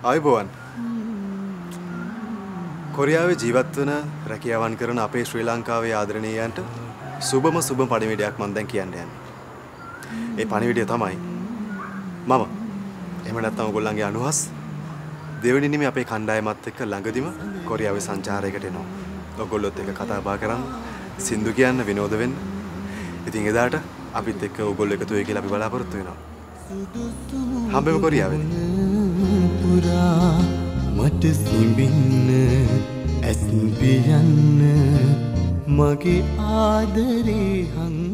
ආයුබෝවන්. කොරියාවේ ජීවත් වන රැකියාවන් කරන අපේ ශ්‍රී ලංකාවේ ආදරණීයයන්ට සුබම පණිවිඩයක් මම දැන් කියන්න යන්නේ. ඒ පණිවිඩය තමයි මම එහෙම නැත්නම් ඔයගොල්ලන්ගේ අනුහස් දෙවෙනි නිමේ අපේ කණ්ඩායමත් එක්ක ළඟදිම කොරියාවේ සංචාරයකට එනවා. ඔයගොල්ලොත් එක්ක කතා බහ කරන්න, සින්දු කියන්න, විනෝද වෙන්න. ඉතින් එදාට අපිත් එක්ක ඔයගොල්ලෝ එකතු වෙයි කියලා අපි බලාපොරොත්තු වෙනවා. හම්බෙමු කොරියාවේදී. මට සිඹින්න ඇස් පියන්න මගේ ආදරේ හං